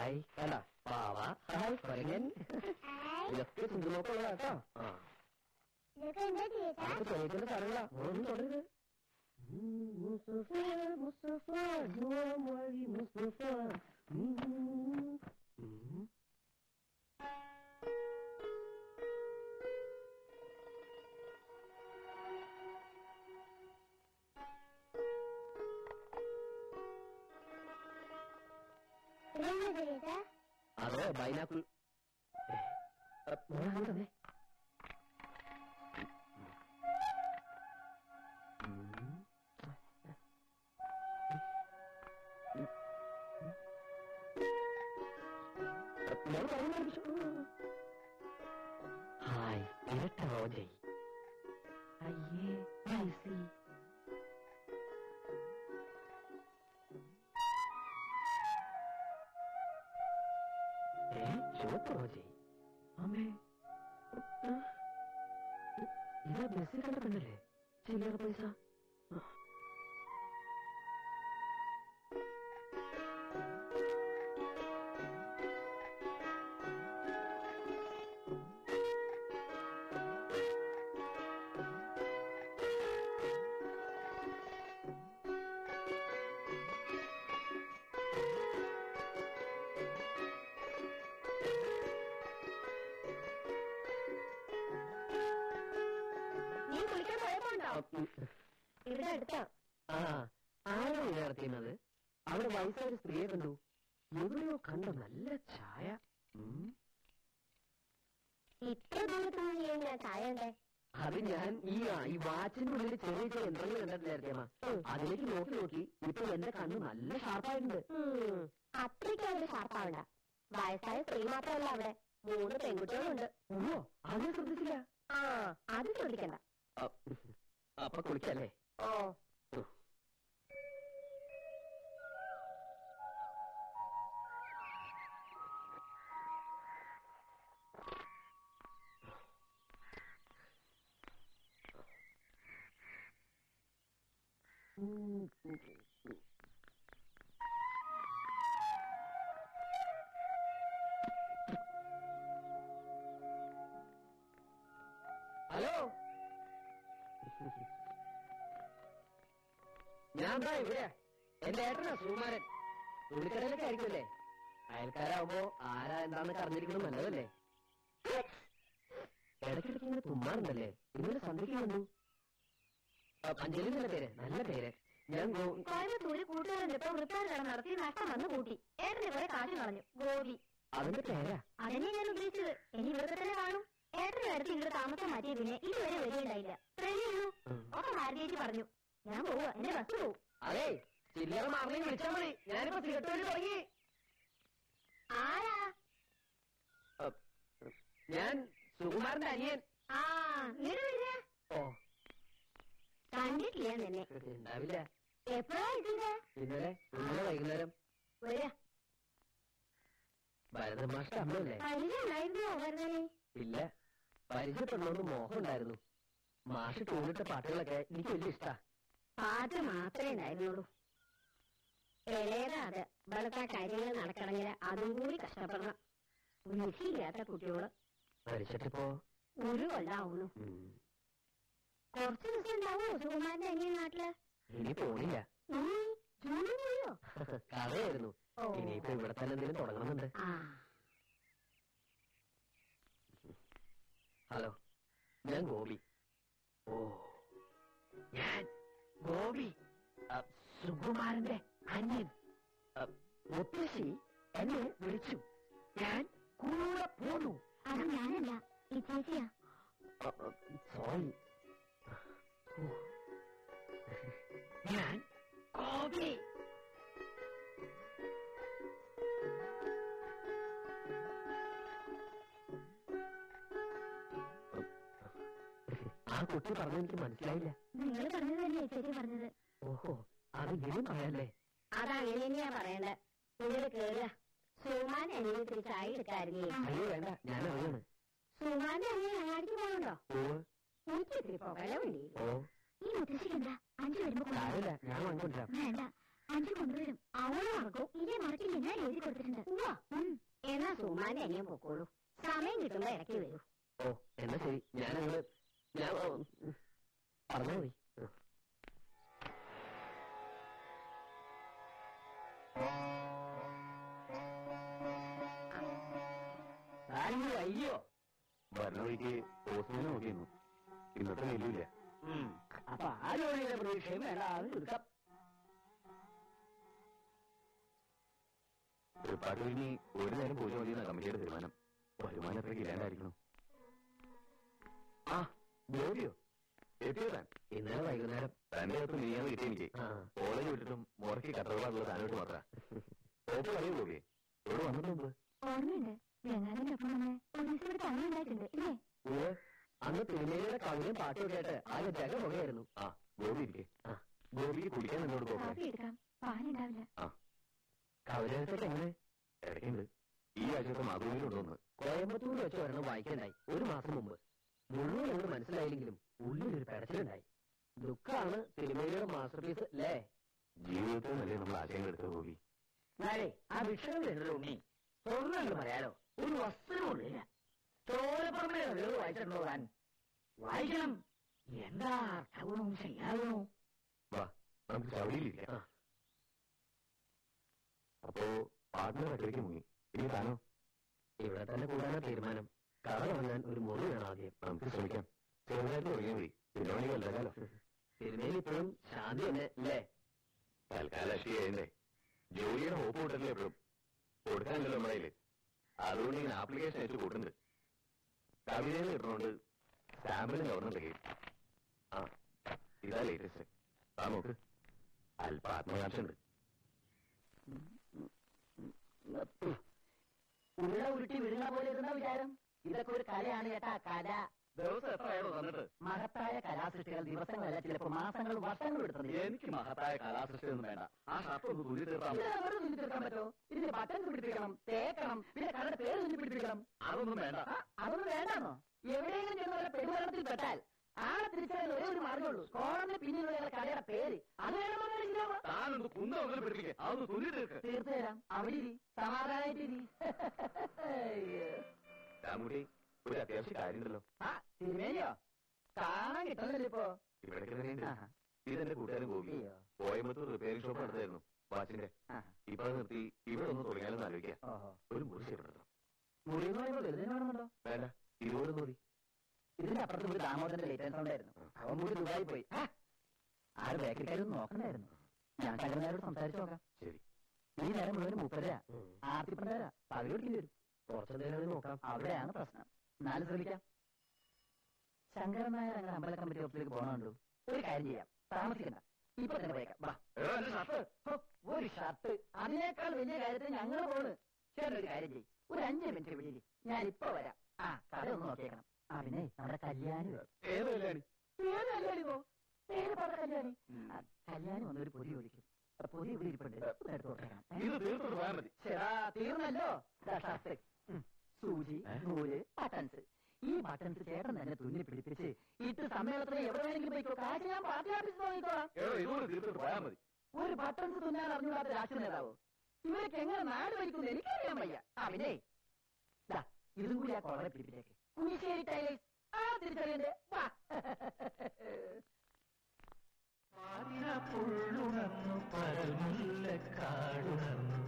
Hi അല്ല പാവ hi കൊരങ്ങൻ ഇതൊക്കെ ചിന്തനോക്കുള്ള കേട്ടോ. ചോദിക്കേണ്ട സാധനങ്ങളാ, ഒന്നും തുടരുത്. മുസ്തഫ മുസ്തഫ ജുവാമി മുസ്തഫ. അതോ ബൈനാക്കുൾ തന്നെ. ഹായ് ഇരട്ട റോജയ്. അയ്യേ ഐസി. ചുവപ്പ് റോജയ്. അമ്മേ ഇതാ ബസ്സിൽ കണ്ട പെണ്ണല്ലേ? ചില്ലറ പൈസ. ഇവിടെ അടുത്താ. ആരോ നടത്തിയത്? അവിടെ വയസ്സായ സ്ത്രീയെ കണ്ടു. എവിടെയോ കണ്ട നല്ല ചായ. ഇത്ര ദൂരത്തുനിന്ന് ചായ ഉണ്ടേ? അത് ഞാൻ ഈ വാച്ചിന്റെ ഉള്ളിൽ ചെറിയ ചെറിയ യന്ത്രങ്ങൾ കണ്ടിട്ടില്ലായിരുന്നേമ്മ. അതിലേക്ക് നോക്കി നോക്കി ഇപ്പൊ എന്റെ കണ്ണ് നല്ല ഷാർപ്പായിട്ടുണ്ട്. അത്രയ്ക്ക് അവര് ഷാർപ്പാവണ്ട. വയസ്സായ സ്ത്രീ മാത്രമല്ല, അവിടെ 3 പെൺകുട്ടികളുണ്ട്. ഓ അത് ശ്രദ്ധിച്ചില്ല. അത് ശ്രദ്ധിക്കണ്ട. അപ്പൊ കുളിക്കല്ലേ? ഓ ഹലോ, ഞാൻ ഇവിടെ. എന്റെ ഏട്ടനാ സുകുമാരൻ. തുണിക്കടയിലൊക്കെ ആയിരിക്കുമല്ലേ? അയൽക്കാരാവുമ്പോ ആരാ എന്താന്നൊക്കെ അറിഞ്ഞിരിക്കണം നല്ലതല്ലേ? ഇടയ്ക്കിടയ്ക്ക് ഇങ്ങനെ തുമ്മാറുണ്ടല്ലേ? ഇന്നലെ സന്ധ്യയ്ക്ക് വന്നു. അഞ്ജലി എന്ന പേര്, നല്ല പേര്. ഞാൻ കോയമ്പത്തൂര് കൂട്ടുകാരൻ ഇപ്പൊ വൃത്താരം നടത്തി നഷ്ടം വന്ന് കൂട്ടി. ഏട്ടന് കുറെ കാശ് കളഞ്ഞു. ഗോപി അതിന്റെ പേരാ. അതന്നെ ഞാൻ ഉദ്ദേശിച്ചത്. ഇനി ഇവിടുത്തെ തന്നെ കാണും. ഏട്ടന് അടുത്ത് ഇവിടെ താമസം മാറ്റിയ പിന്നെ ഇതുവരെ വരികയുണ്ടായില്ല. ട്രെയിനിൽ ഒക്കെ ഭാരതീയച്ച് പറഞ്ഞു. ഞാൻ പോവാ, എന്റെ ബസ് പോവും. അതെ, ചില്ലറ മാറിനെ വിളിച്ചാൽ മതി. ഞാനിപ്പോ സിഗരറ്റ് വലി തുടങ്ങി. ആരാ? ഞാൻ സുകുമാരന്റെ അനിയൻ. ഓ കണ്ടിട്ടില്ല നിന്നെ. ഉണ്ടാവില്ല. എപ്പോഴാ ഇതിന്റെ? ഇന്നലെ വൈകുന്നേരം. വരാ. ഭരതമാഷ്ട അമ്മയല്ലേ? പരിചയമായിരുന്നോ ഭരതനെ? ഇല്ല, പരിചയപ്പെടണമെന്ന് മോഹം ഉണ്ടായിരുന്നു. മാഷ് തോന്നിട്ട പാട്ടുകളൊക്കെ എനിക്ക് വലിയ ഇഷ്ടാ. പാട്ട് മാത്രമേ ഉണ്ടായിരുന്നുള്ളൂ. ഇളയതാ അത്. ഇവിടുത്തെ കാര്യങ്ങൾ നടക്കണമെങ്കിൽ അതും കൂടി കഷ്ടപ്പെടണം. വിധിയില്ലാത്ത കുട്ടിയോട്. മരിച്ചിട്ടിപ്പോ 1 കൊല്ലാവുന്നു. കുറച്ച് ദിവസം ഉണ്ടാവുമോ സുകുമാരന്റെ അനിയൻ നാട്ടില്? ഇനി പോണില്ല. ജൂണിൽ പോയോ? കഥയായിരുന്നു. ഇനിയിപ്പോ ഇവിടെ തന്നെ എന്തെങ്കിലും തുടങ്ങണമെന്നുണ്ട്. ഹലോ, ഞാൻ ഗോപി. ഓ, ഞാൻ ഗോപി, സുകുമാരന്റെ അനിയൻ. മുത്തശ്ശി എന്നെ വിളിച്ചു. ഞാൻ കൂടെ പോന്നു. അത് ഞാനല്ല, ഈ ചേച്ചിയാ. സോറി. ഞാൻ ഗോപി. ആ കുട്ടി പറഞ്ഞത് എനിക്ക് മനസ്സിലായില്ല. നിങ്ങൾ പറഞ്ഞതല്ലേ ചേച്ചി പറഞ്ഞത്? ഓഹോ, അത് ഇനിയും പറയാല്ലേ? അതങ്ങനെ തന്നെയാ പറയണ്ടേ. ഇവിടെ കേറുക. സുമാന്റെ അനിയനെ തിരിച്ചായി എടുക്കാറില്ലേ? അയ്യോ വേണ്ട, ഞാൻ അറിയാണ്. സുമാന്റെ അനിയൻ അങ്ങാടിക്ക് പോകണ്ടോ? എനിക്ക് ഇത്തിരി പോകല വേണ്ടി. ഓ, ഈ മുത്തശ്ശിക്ക് എന്താ 5 വരുമ്പോ കാര്യമില്ല, ഞാൻ വാങ്ങിക്കൊണ്ടിരാം. വേണ്ട, അഞ്ചു കൊണ്ടുവരും. അവളും ആർക്കും ഇതേ മറക്കില്ല, ഞാൻ എഴുതി കൊടുത്തിട്ടുണ്ട്. എന്നാ സുമാന്റെ അനിയൻ പൊക്കോളൂ. സമയം കിട്ടുമ്പോ ഇടയ്ക്ക് വരൂ. ഓ എന്നാ ശരി, ഞാനങ്ങോട്ട് ഞാൻ പറഞ്ഞാ മതി. അയ്യോ ഭരണ വഴിക്ക് ഹോസ്പിറ്റലിൽ നോക്കിയിരുന്നു. ഇന്നത്തെ നെല്ലില്ല. അപ്പൊ ആ ജോലിയുടെ പ്രതീക്ഷയും വേണ്ട, അത് ചുരുക്കം. തൃപ്പാട്ട് കഴിഞ്ഞ് ഒരു നേരം പൂജ മതിയെന്ന കമ്മിറ്റിയുടെ തീരുമാനം. വരുമാനം എത്രയ്ക്ക് ഇല്ലാണ്ടായിരിക്കണം. ആ ജോലിയോ എത്തിയോ താൻ? ഇന്നലെ വൈകുന്നേരം തന്റെ അകത്ത് നീയാന്ന് കിട്ടി എനിക്ക്. കോളേജ് വിട്ടിട്ടും മുറയ്ക്ക് കട്ടറുള്ള താനോട്ട് മാത്രം ഓപ്പ് അറിയോ ജോലിയെ എവിടെ വന്നിട്ടുണ്ട്? ഓർമ്മയുണ്ട്, ഗംഗാധരനൊപ്പം തന്നെ പോലീസ് ഇവിടെ തങ്ങളുണ്ടായിട്ടുണ്ട് ഇല്ലേ? അന്ന് തിരുമേനിയുടെ കവിതയും പാട്ടും കേട്ട് ആകെ ജഗ പുകയായിരുന്നു. ആ ഗോപി ഇരിക്കേ. ഗോപിക്ക് കുടിക്കാൻ എന്നോട് കാപ്പി എടുക്കാം, പാലുണ്ടാവില്ല. കവിതയൊക്കെ എങ്ങനെ? ഇടയ്ക്കുണ്ട്. ഈ ആഴ്ചത്തെ മാതൃകയിലുണ്ടോന്ന്. കോയമ്പത്തൂർ വെച്ച് ഒരെണ്ണം വായിക്കണ്ടായി ഒരു മാസം മുമ്പ്. മുഴുവൻ എന്നോട് മനസ്സിലായില്ലെങ്കിലും ഉള്ളിലൊരു പെടച്ചിലുണ്ടായി. ദുഃഖാണ് തിരുമേനിയുടെ മാസ്റ്റർ പീസ് അല്ലേ? ജീവിതത്തിൽ നല്ല നമ്മൾ ആശയങ്ങൾ എടുത്ത ഗോപി. നാളെ ആ വിഷയം വരുന്നത് ഉണ്ണി തൊഴിലുണ്ട് പറയാലോ, ഒരു വസ്ത്രമില്ല. ചോരപ്പുറമേ വായിച്ചിട്ടുണ്ടോ താൻ? വായിക്കണം. എന്താ അർത്ഥവും ശരിയാകണോ? വാ നമുക്ക് ചവടിയിലിരിക്കാം. അപ്പോ പാട്ടിന് പട്ടിലേക്ക് മുങ്ങി. ഇനി താനോ? ഇവിടെ തന്നെ കൂടാനാ തീരുമാനം. കട തുടങ്ങാൻ ഒരു മുറി വേണം ആദ്യം. നമുക്ക് ശ്രമിക്കാം. ചെറുതായിട്ട് തുടങ്ങിയാൽ മതി. പിന്നെ വേണമെങ്കിൽ വല്ലകാലോ. തിരുമേനി ഇപ്പോഴും ശാന്തി തന്നെ അല്ലേ? തൽക്കാലം അഷിയായണ്ടേ. ജോലിയുടെ ഹോപ്പ് കൂട്ടല്ലേ എപ്പോഴും. കൊടുക്കാനല്ലോ നമ്മുടെ കയ്യില്. അതുകൊണ്ട് ഇങ്ങനെ ആപ്ലിക്കേഷൻ അയച്ചു കൂട്ടുന്നുണ്ട്. കവിതയിൽ കിട്ടുന്നോണ്ട് സാമ്പിളിന് ഗവർണർ തികയും. ആ ഇതാ ലേറ്റസ്റ്റ്. ആ നോക്ക്, അല്പ ആത്മകാംക്ഷ ഉണ്ട്. ഉരുള ഉരുട്ടി വിഴുന്ന പോലെ ഇരുന്ന വിചാരം. ഇതൊക്കെ ഒരു കലയാണ് കേട്ടാ, കല. ദിവസം എത്രയാണോ തന്നിട്ട്? മഹത്തായ കലാസൃഷ്ടികൾ ദിവസങ്ങളല്ല, ചിലപ്പോ മാസങ്ങളും വർഷങ്ങളും എടുത്തത്. എനിക്ക് മഹത്തായ കലാസൃഷ്ടി ഒന്നും വേണ്ട. ആ ഷർട്ട് ഒന്ന് തുന്നി തീർത്താൽ തീർക്കാൻ പറ്റോ? ഇതിന് ബട്ടൺ പിടിപ്പിക്കണം, തേക്കണം, പിന്നെ കടയുടെ പേര് തുന്നി പിടിപ്പിക്കണം. അതൊന്നും വേണ്ട. അതൊന്നും വേണ്ടാന്നോ? എവിടെയെങ്കിലും ചെന്ന് വല്ല പെരുവരണത്തിൽ പെട്ടാൽ ആളെ തിരിച്ചറിയാൻ ഒരേ ഒരു മാർഗമുള്ളൂ. കോളത്തിന് പിന്നിലുള്ള കടയുടെ പേര് അത് വേണമെന്ന്. താനൊന്ന് കുന്നൊന്നും പിടിപ്പിക്കുക. അതൊന്ന് തുന്നി തീർക്ക്. തീർത്തു തരാം. അവിടെ സമാധാനായിട്ടിരി. രാമുടി ഒരു അത്യാവശ്യ കാര്യമുണ്ടല്ലോ. ആ തിരുമേനിയോ? കാണാൻ കിട്ടുന്നില്ല ഇപ്പോ. ഇവിടെ ഇതെന്റെ കൂട്ടുകാരൻ ഗോപി. കോയമ്പത്തൂർ റിപ്പയറിംഗ് ഷോപ്പ് നടത്തായിരുന്നു വാച്ചിന്റെ. ഇപ്പൊ അത് നിർത്തി ഇവിടെ ഒന്ന് തുടങ്ങിയാലെന്ന് ആലോചിക്കാം. ഒരു മുറി ചെയ്യപ്പെടണം. മുറി വേണമെന്നുണ്ടോ? വേണ്ട, 20 മതി. ഇതിന്റെ അപ്പുറത്ത് ഒരു ദാമോദരന്റെ ലേറ്റ് സൗണ്ട് ആയിരുന്നു. അവൻ കൂടി ദുബായി പോയി. ആര് ബേക്കറിക്കാരൊന്നും നോക്കണ്ടായിരുന്നു. ഞാൻ ശങ്കരനാരോട് സംസാരിച്ചു നോക്കാം. ശരി. ഈ നേരം മുഴുവൻ 30 ആർത്തിപ്പണ്ടര പകൽ കൊടുക്കേണ്ടി വരും. കുറച്ചു നേരം നോക്കാം. അവിടെയാണ് പ്രശ്നം. 4 ശ്രമിക്കാം. ശങ്കരൻ നായർ അങ്ങനെ അമ്പല കമ്മിറ്റി ഓഫീസിലേക്ക് പോകണുണ്ടോ? ഒരു കാര്യം ചെയ്യാം, താമസിക്കണ്ട, ഇപ്പൊ തന്നെ പോയേക്കാം. ഒരു ഷർട്ട്, അതിനേക്കാൾ വലിയ കാര്യത്തിൽ ഞങ്ങൾ പോണ്. ചേട്ടൻ ഒരു കാര്യം ചെയ്യും, ഒരു 5 മിനിറ്റ് വിളിയില്ല, ഞാൻ ഇപ്പൊ വരാം. കട ഒന്ന് നോക്കിയേക്കണം. പിന്നെ നമ്മുടെ കല്യാണി. ഏത് കല്യാണി? ഏത് കല്യാണിന്നോ? പേര് പറഞ്ഞ കല്യാണി. കല്യാണി വന്നൊരു പൊതി ഒഴിക്കും. പൊതി ഇവിടെ ഇരിപ്പുണ്ട്, എടുത്ത് കൊടുക്കണം. ഇത് തീർത്തിട്ട് പോയാൽ മതി. തീർന്നല്ലോ. ഷർട്ട്, സൂചി, നൂല്, ബട്ടൺസ്. ഈ ബട്ടൺസ് ചേട്ടൻ തന്നെ തുന്നി പിടിപ്പിച്ച് ഇട്ട് സമ്മേളനത്തിന് എവിടെ വേണമെങ്കിലും പോയിക്കോ. കാശ് ഞാൻ പാർട്ടി ഓഫീസിൽ നോക്കിക്കോളാം. ഇതുകൊണ്ട് തീർത്തിട്ട് പോയാൽ മതി. ഒരു ബട്ടൺസ് തുന്നാൻ അറിഞ്ഞൂടാത്ത രാഷ്ട്രീയ നേതാവോ? ഇവരൊക്കെ എങ്ങനെ നാട് ഭരിക്കുന്നു എനിക്കറിയാൻ വയ്യ. പിന്നെ ഇതും കൂടി ആ കൊളറെ പിടിപ്പിച്ചേക്ക്. കുഞ്ഞിശ്ശേരി ടൈലേഴ്സ്. തിരിച്ചറിയണ്ടേ? പുള്ളുണർന്നു പരമുല്ല കാടുണർന്നു